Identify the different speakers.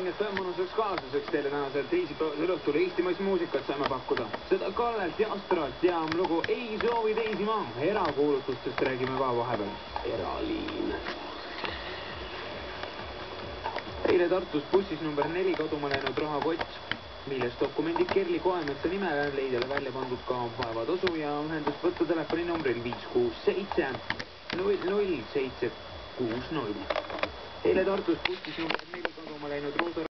Speaker 1: et mõnusaks kaasuseks teile tänasel teisipäevasel õhtul Eestimaist muusikat saime pakkuda. Seda Kallelt ja Astralt ja lugu Ei soovi teisi ma. Erakuulutustest räägime ka vahepeal. Eraliin. Eile Tartus bussis number 4 kaduma läinud rahakott, milles dokumendid Kerli Koemetsa nimele leidjale välja pandud ka vaevatasu ja ühendust võtta telefoni numbril 567 00760. Eile Tartus bussis number 4 kaduma läinud Roosa